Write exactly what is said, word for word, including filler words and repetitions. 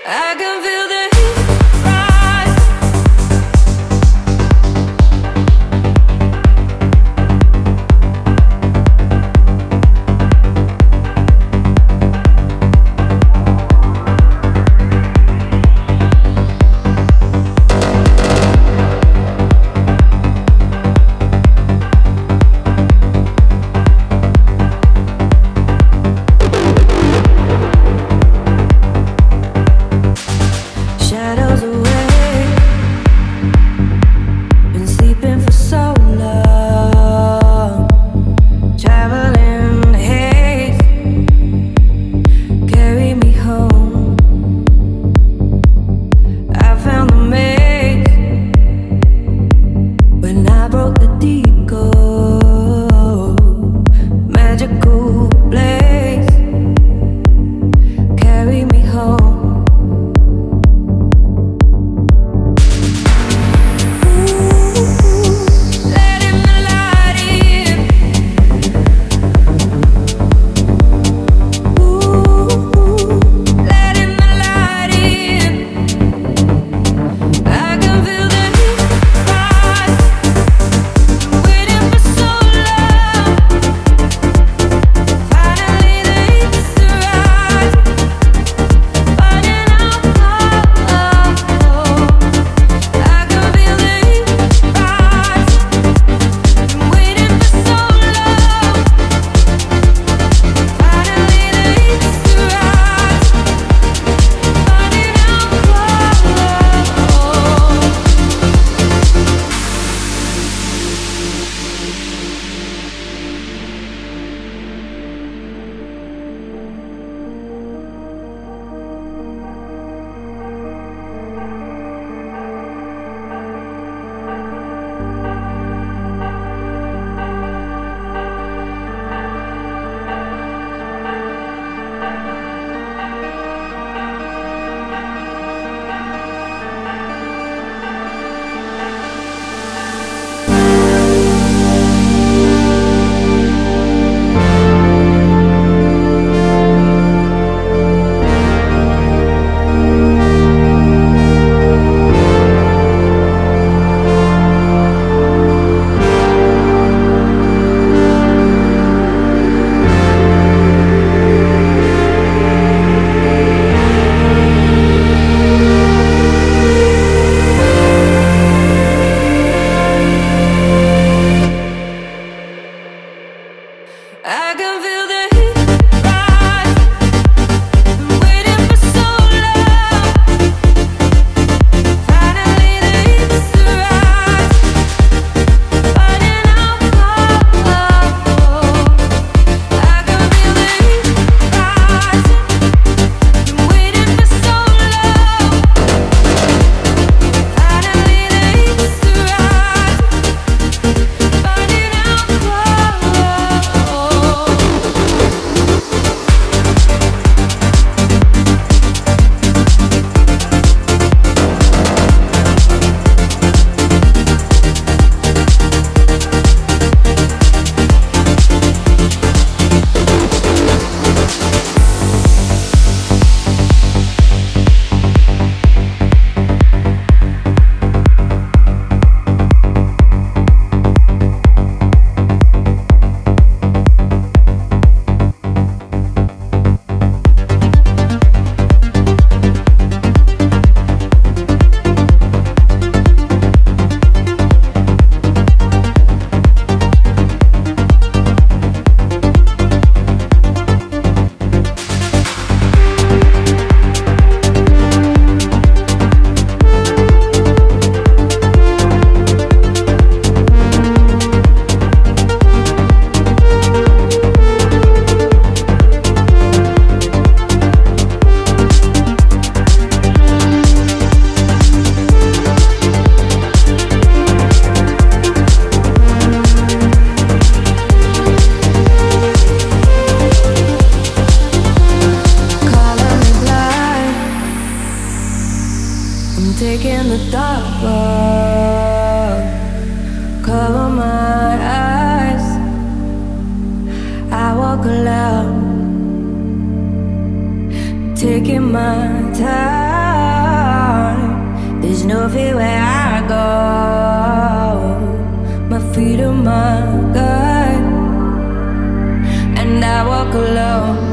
I can feel the heat rise. Shadows away, been sleeping for so long. Traveling the haze, carry me home. I found the maze when I broke the deco, magical place, carry me home. I can feel the heat rise. Been waiting for so long. Finally the heat's arrived. Burning out cold. I can feel the heat rise. Been waiting for so long. Finally the heat's arrived. Burning out cold. Taking the dark off, cover my eyes. I walk aloud, taking my time. no fear where I go. My feet are my guide, and I walk alone.